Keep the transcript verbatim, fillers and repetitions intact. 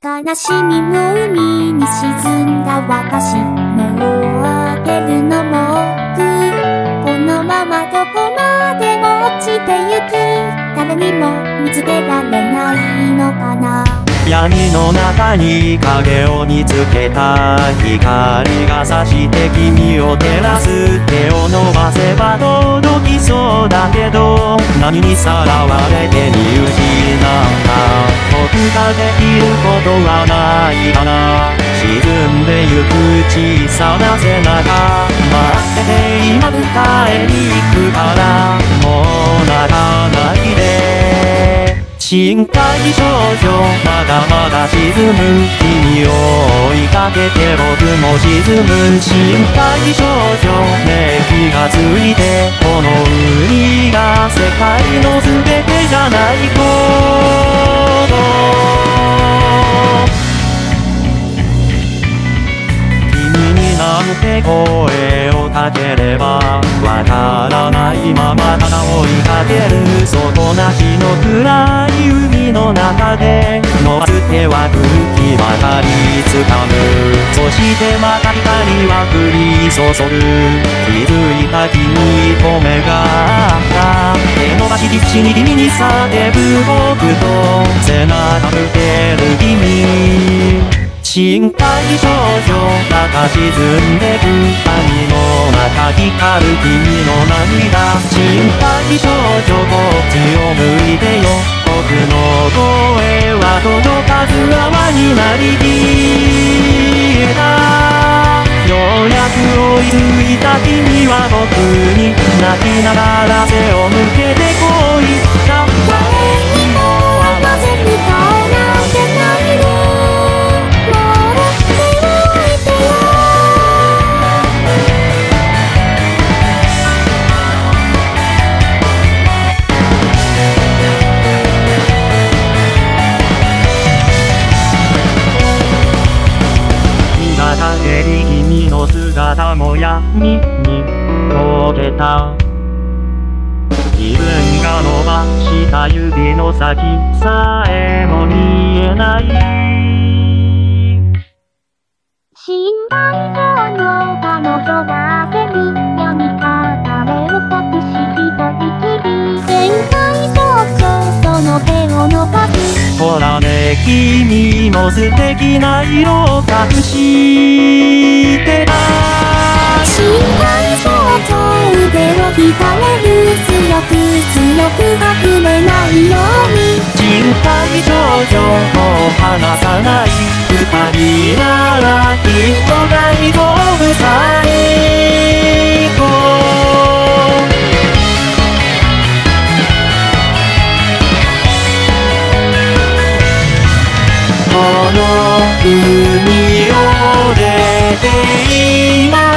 悲しみの海に沈んだ私、目を開けるのも億劫。このままどこまでも落ちてゆく。誰にも見つけられないのかな。 闇の中に影を見つけた光が差して君を照らす。手を伸ばせば届きそうだけど、波にさらわれて見失った。僕ができることはないかな。沈んでゆく小さな背中、待ってて今迎えに行くから、もう泣かないで。深海少女、まだまだ沈む。君を追いかけて僕も沈む。深海少女、ねえ気がついて、この海が世界の全てじゃないことなんて声をかければわからないままただ追いかける。底なしの暗い海の中で伸ばす手は空気ばかりつかむ。そしてまた光は降り注ぐ。気づいた君と目が合った。手伸ばし必死に君に叫ぶ僕と背中向ける君。深海少女、また沈んでく。網の中光る君の涙。深海少女、こっちを向いてよ。僕の声は届かず泡になり消えた。ようやく追いついた君は僕に泣きながら背を向けてこう言った。 誰にも合わせる顔なんてないの。 君の姿も闇に溶けた。自分が伸ばした指の先さえも見えない。 死んだ以上の彼女が焦る。闇から目を隠し一人きり。限界少女その手を伸ばす。 ほらね君も素敵な色を隠してた。 深海少女腕を引かれる。強く強く隠れないように。 深海少女もう離さない。二人ならきっと大丈夫最高。この海を出て今